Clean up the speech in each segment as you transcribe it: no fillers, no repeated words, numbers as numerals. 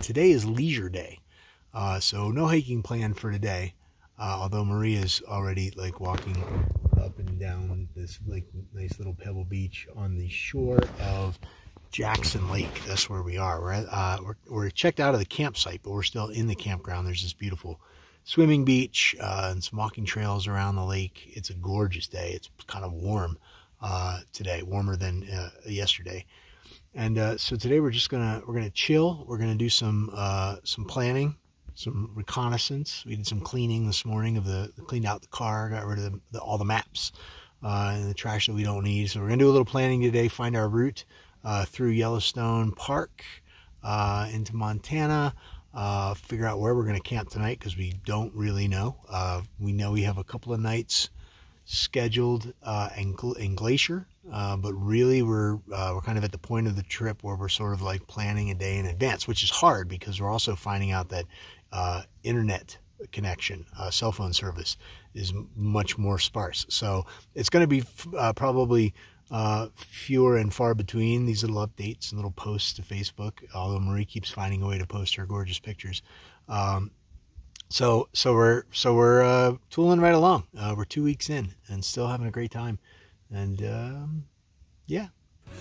today is leisure day. So no hiking plan for today. Although Maria's already like walking up and down this like nice little pebble beach on the shore of Jackson Lake. That's where we are. We're checked out of the campsite, but we're still in the campground. There's this beautiful swimming beach and some walking trails around the lake. It's a gorgeous day. It's kind of warm today, warmer than yesterday. And so today we're gonna chill. We're gonna do some planning, some reconnaissance. We did some cleaning this morning cleaned out the car, got rid of all the maps and the trash that we don't need. So we're gonna do a little planning today, find our route through Yellowstone Park into Montana, figure out where we're going to camp tonight because we don't really know. We know we have a couple of nights scheduled in Glacier, but really we're kind of at the point of the trip where we're sort of like planning a day in advance, which is hard because we're also finding out that internet connection, cell phone service is much more sparse. So it's going to be probably fewer and far between these little updates and little posts to Facebook, although Marie keeps finding a way to post her gorgeous pictures. So we're tooling right along. We're 2 weeks in and still having a great time. And yeah.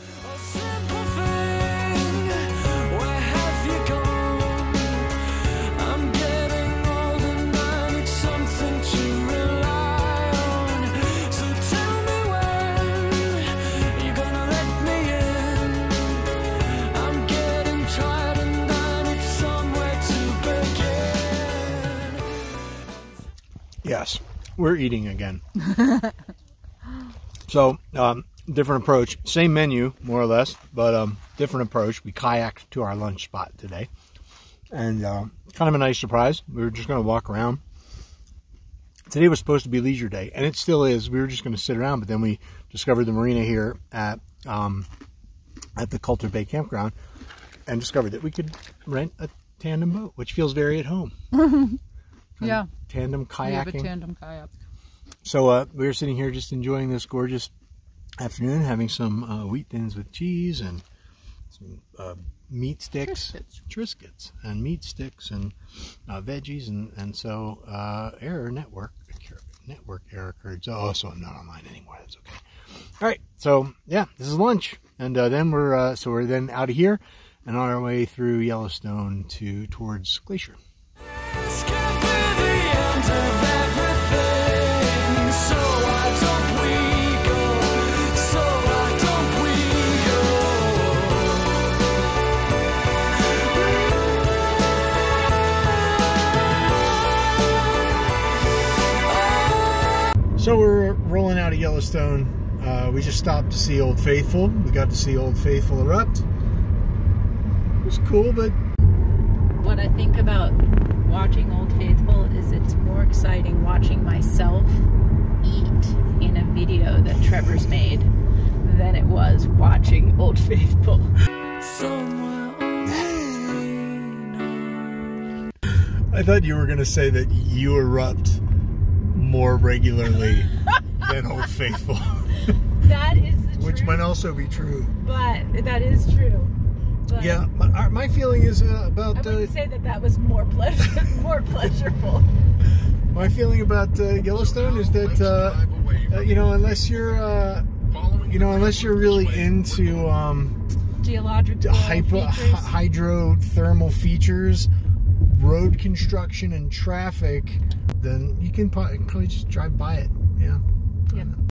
Yes, we're eating again. So, different approach. Same menu, more or less, but different approach. We kayaked to our lunch spot today. And kind of a nice surprise. We were just going to walk around. Today was supposed to be leisure day, and it still is. We were just going to sit around, but then we discovered the marina here at the Coulter Bay Campground and discovered that we could rent a tandem boat, which feels very at home. Yeah. Tandem kayaking. We have a tandem kayak. So we were sitting here just enjoying this gorgeous afternoon, having some wheat thins with cheese and some meat sticks, Triscuits and meat sticks and veggies, and so network error occurred. Oh, so I'm not online anymore. That's okay. All right, so yeah, this is lunch, and then we're then out of here and on our way through Yellowstone towards Glacier. So we're rolling out of Yellowstone. We just stopped to see Old Faithful. We got to see Old Faithful erupt. It was cool, but what I think about watching Old Faithful is it's more exciting watching myself eat in a video that Trevor's made than it was watching Old Faithful. I thought you were going to say that you erupt more regularly than Old Faithful. That is the truth. Which might also be true. But that is true. But yeah, my feeling is about... I wouldn't say that was more pleasurable. My feeling about Yellowstone is that, you know, unless you're really into geological hydrothermal features, road construction, and traffic, then you can probably just drive by it. Yeah. Yeah.